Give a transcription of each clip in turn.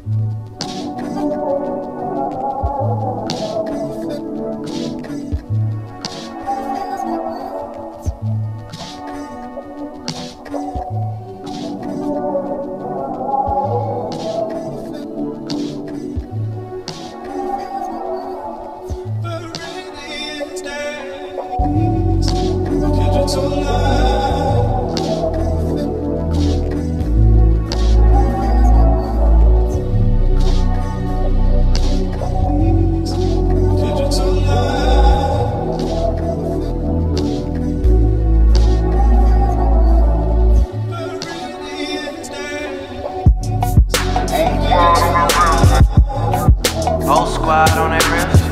Whole squad on that wrist.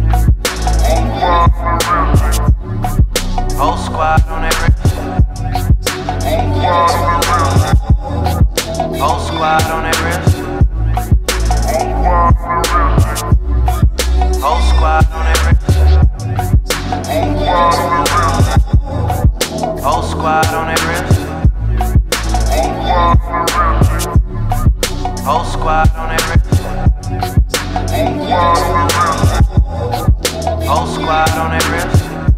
Whole squad on that wrist. Whole squad on that wrist. Whole squad on that wrist. Whole squad on that wrist. Whole squad on that wrist. Whole squad on that wrist.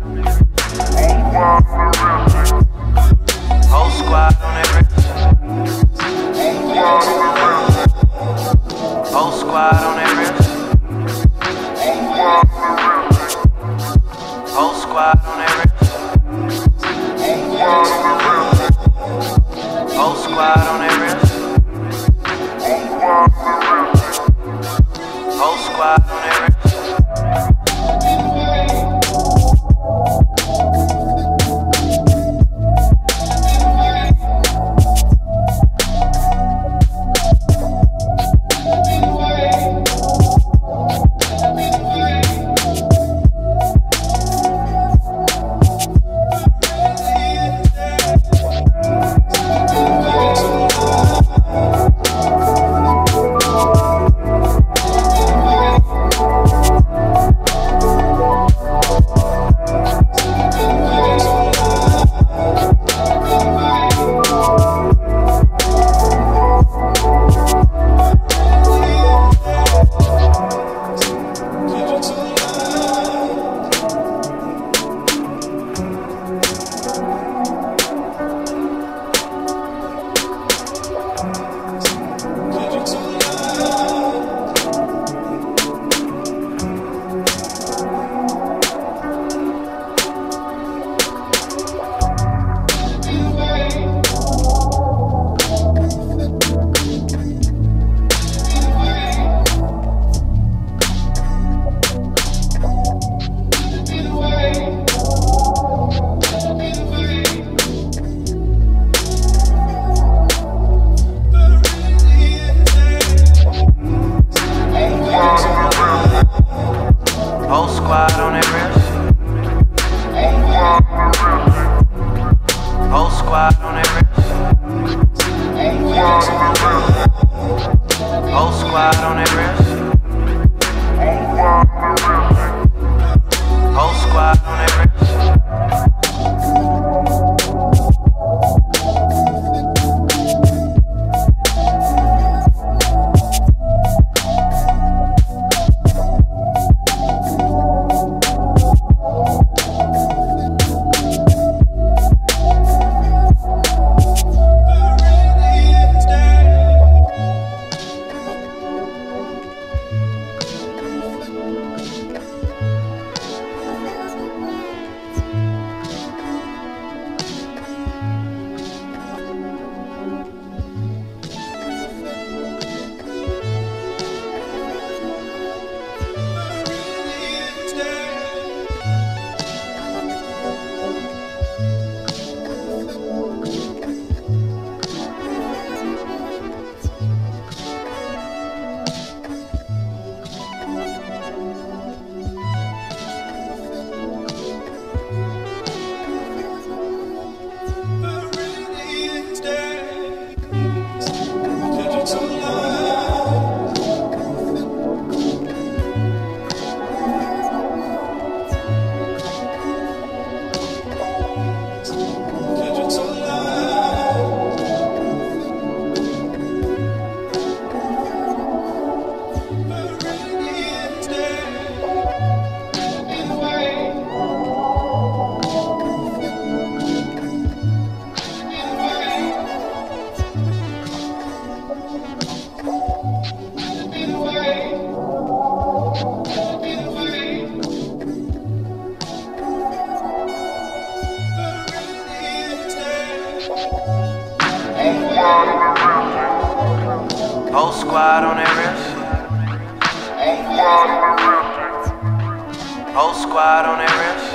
Whole squad on that wrist. Whole squad on that wrist. Whole squad on that wrist. Whole squad on that wrist. Whole squad on that wrist. squad on their wrist. Whole squad on their wrist.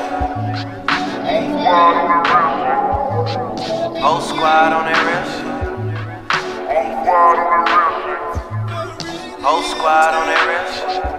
Whole squad on their wrist. Whole squad on their wrist.